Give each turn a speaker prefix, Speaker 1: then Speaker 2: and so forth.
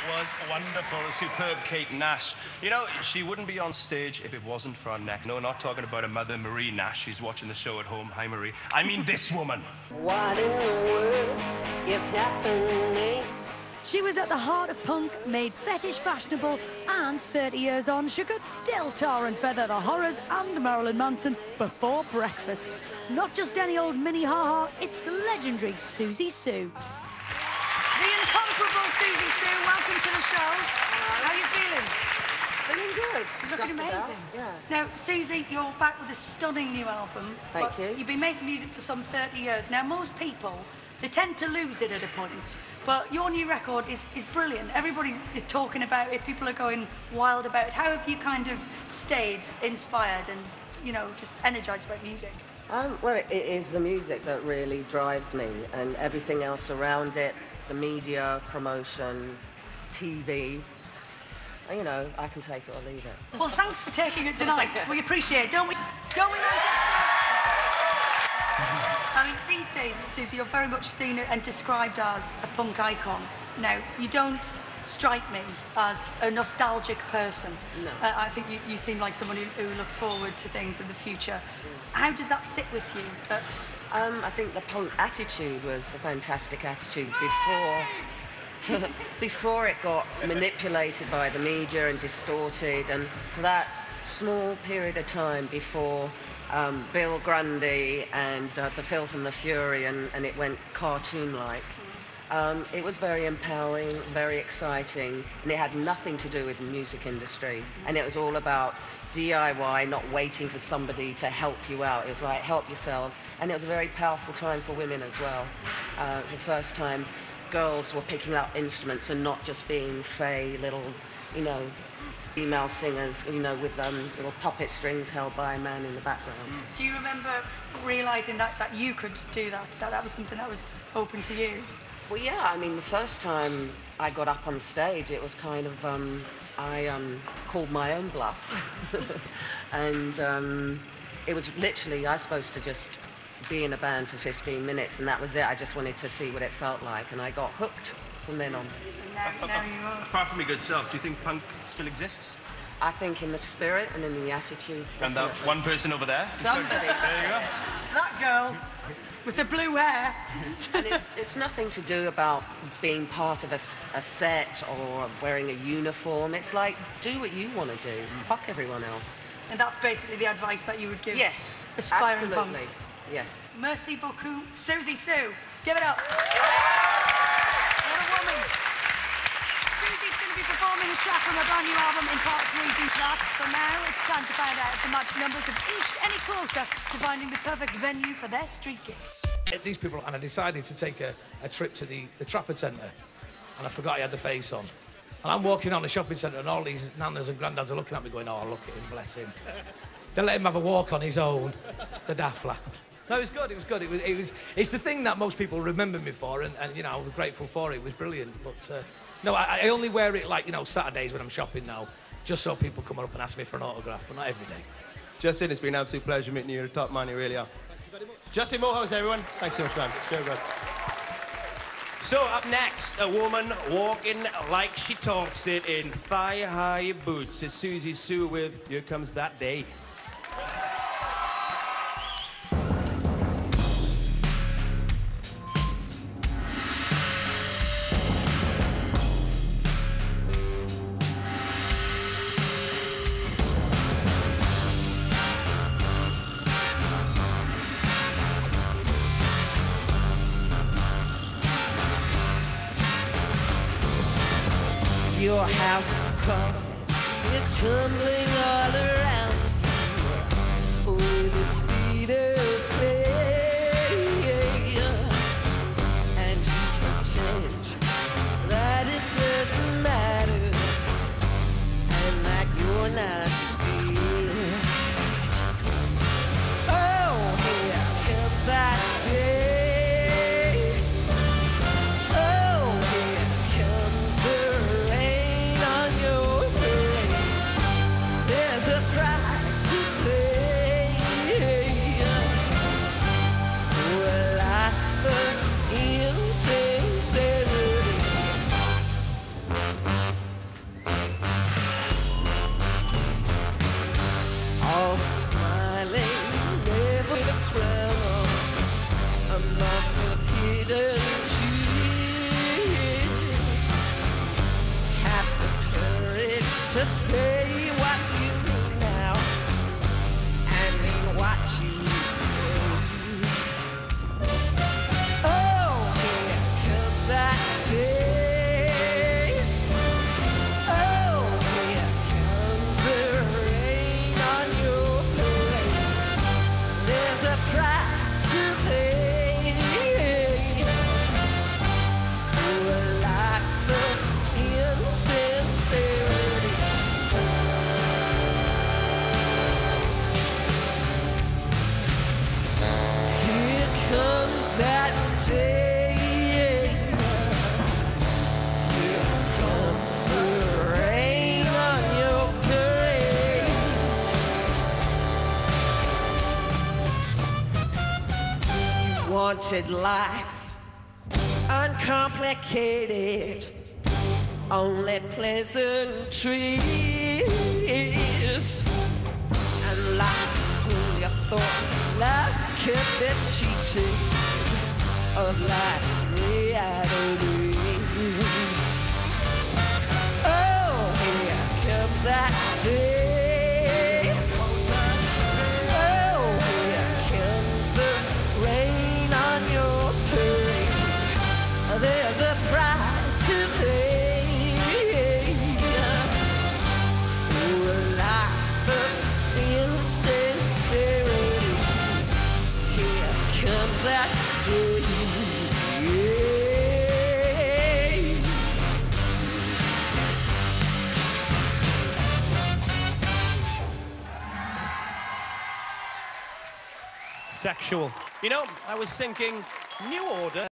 Speaker 1: was wonderful, the superb Kate Nash. You know, she wouldn't be on stage if it wasn't for our neck. No, not talking about her mother, Marie Nash. She's watching the show at home. Hi, Marie. I mean this woman.
Speaker 2: What in the world is happening?
Speaker 3: She was at the heart of punk, made fetish fashionable, and 30 years on, she could still tar and feather the Horrors and Marilyn Manson before breakfast. Not just any old mini ha-ha, it's the legendary Siouxsie Sioux. The incomparable Siouxsie Sioux, welcome to the show. How are you feeling?
Speaker 2: Feeling good.
Speaker 3: You're looking amazing.
Speaker 2: Yeah.
Speaker 3: Now, Siouxsie, you're back with a stunning new album.
Speaker 2: Thank you.
Speaker 3: You've been making music for some 30 years. Now, most people, they tend to lose it at a point. But your new record is brilliant. Everybody is talking about it. People are going wild about it. How have you kind of stayed inspired and, you know, just energised about music?
Speaker 2: Well, it is the music that really drives me, and everything else around it, the media, promotion, TV. You know, I can take it or leave it.
Speaker 3: Well, thanks for taking it tonight. We appreciate it, don't we? Don't we, Manchester? I mean, these days, Siouxsie, you're very much seen and described as a punk icon. Now, you don't strike me as a nostalgic person.
Speaker 2: No.
Speaker 3: I think you seem like someone who looks forward to things in the future. How does that sit with you?
Speaker 2: I think the punk attitude was a fantastic attitude before it got manipulated by the media and distorted, and for that small period of time before Bill Grundy and the Filth and the Fury, and it went cartoon-like. It was very empowering, very exciting, and it had nothing to do with the music industry. And it was all about DIY, not waiting for somebody to help you out. It was like, help yourselves. And it was a very powerful time for women as well. It was the first time girls were picking up instruments and not just being fey little, you know, female singers, you know, with little puppet strings held by a man in the background.
Speaker 3: Do you remember realising that you could do that, that was something that was open to you?
Speaker 2: Well, yeah, I mean, the first time I got up on stage, it was kind of, I called my own bluff. And it was literally, I was supposed to just be in a band for 15 minutes, and that was it. I just wanted to see what it felt like, and I got hooked from then on.
Speaker 3: And now you are.
Speaker 1: Apart from your good self, do you think punk still exists?
Speaker 2: I think in the spirit and in the attitude,
Speaker 1: And
Speaker 2: definitely.
Speaker 1: that one person over there?
Speaker 2: Somebody.
Speaker 1: There you go.
Speaker 3: That girl with the blue hair.
Speaker 2: And it's nothing to do about being part of a set or wearing a uniform. It's like, do what you want to do. Fuck everyone else.
Speaker 3: And that's basically the advice that you would give
Speaker 2: Yes,
Speaker 3: aspiring
Speaker 2: absolutely.
Speaker 3: punks.
Speaker 2: Yes.
Speaker 3: Merci beaucoup, Siouxsie Sioux. Give it up. What a woman. Siouxsie's going to be performing a track from her brand new album in part 3 due to that. For now, it's time to find out if the magic numbers have inched any closer to finding the perfect venue for their street gig.
Speaker 4: These people, and I decided to take a trip to the Trafford Centre, and I forgot I had the face on. And I'm walking on the shopping centre, and all these nanas and granddads are looking at me going, oh, look at him, bless him. They let him have a walk on his own, the daft lad. No, it was good, it was good. It's the thing that most people remember me for, and you know, I'm grateful for it. It was brilliant. But, no, I only wear it, like, you know, Saturdays when I'm shopping now, just so people come up and ask me for an autograph, but not every day.
Speaker 1: Justin, it's been an absolute pleasure meeting you. You're a top man, you really are. Thank you very much. Justin Morehouse, everyone. Thanks so much, man. Cheers, bud. So, up next, a woman walking like she talks it in thigh-high boots. It's Siouxsie Sioux with Here Comes That Day.
Speaker 5: Your house of cards is tumbling all around you with its feet of clay, and you pretend that it doesn't matter, and like you're not scared. Oh, here comes that day. There's a to say what you mean now and mean what you say. Oh, here comes that day. Oh, here comes the rain on your parade. There's a price to pay. That day, here comes the rain on your parade. You wanted life uncomplicated, only pleasantries, and life, you thought life could be cheated of life's realities. Oh, here comes that day. Oh, here comes the rain on your parade. There's a price to pay for a life of insincerity. Here comes that day.
Speaker 1: Sexual. You know, I was thinking, New Order.